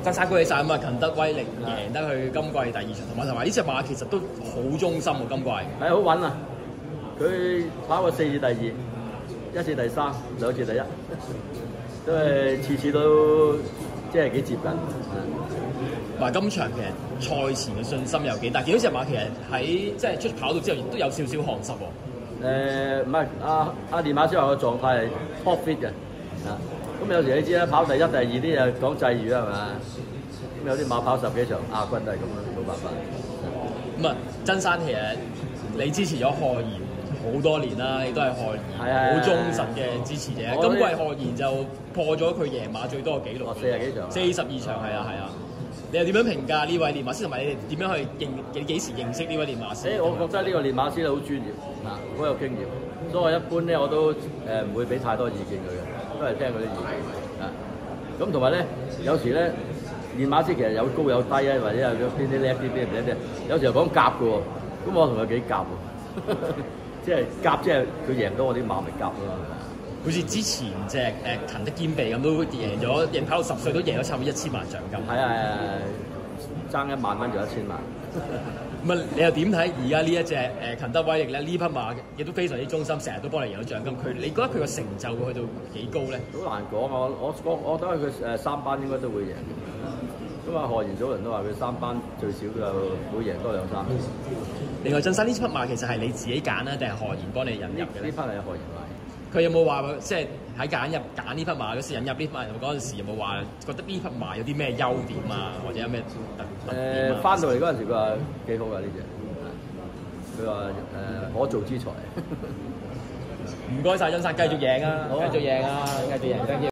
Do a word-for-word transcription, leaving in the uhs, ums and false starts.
爭三高起晒啊嘛，勤德威力贏得佢今季第二場，同埋同埋呢隻馬其實都好忠心喎，今季係好穩啊！佢跑過四次第二，一次第三，兩次第一，都係次次都即係幾接近。 話今場其實賽前嘅信心有幾大？見到隻馬其實喺即係出跑道之後，亦都有少少汗濕喎。 誒唔係，阿阿練馬師話個狀態係 top fit 嘅，啊咁有時你知啦，跑第一、第二啲又講際遇係嘛？咁有啲馬跑十幾場亞軍都係咁啦，冇辦法。 咁啊，真山其實你支持咗賀賢好多年啦，亦都係賀賢好忠實嘅支持者。今季賀賢就破咗佢贏馬最多嘅紀錄， 四十幾場， 四十二場係啊係啊。你又點樣評價呢位練馬師，同埋你哋點樣去認？你幾時認識呢位練馬師？ 誒，我覺得呢個練馬師好專業，啊，好有經驗，所以我一般咧我都誒唔會俾太多意見佢嘅，都係聽佢啲意見啊。咁同埋咧，有時咧練馬師其實有高有低啊，或者有邊啲叻啲，邊唔叻啲，有時又講夾嘅喎，咁我同佢幾夾喎，即係夾，即係佢贏到我啲馬咪夾咯。 好似之前隻誒勤德兼備咁都贏咗，贏跑到十歲都贏咗差唔多一千萬獎金。 係啊，爭一萬蚊就一千萬。 咁啊，你又點睇而家呢一隻誒勤德威力咧？呢匹馬亦都非常之忠心，成日都幫你贏到獎金。佢你覺得佢個成就會去到幾高咧？ 好難講啊！我我我覺得佢誒三班應該都會贏。咁啊，賀賢祖倫都話佢三班最少都有會贏多兩三。 另外，真山呢匹馬其實係你自己揀啊，定係賀賢幫你引入嘅咧？ 呢匹係賀賢買。 佢有冇話即係喺揀入揀呢匹馬嗰時引入呢匹馬嗰陣時有冇話覺得呢匹馬有啲咩優點啊，或者有咩特點啊？ 誒翻到嚟嗰陣時佢話幾好㗎呢隻，佢話誒可造之材。 唔該晒，真山繼續贏啊！繼續贏啊！繼續贏，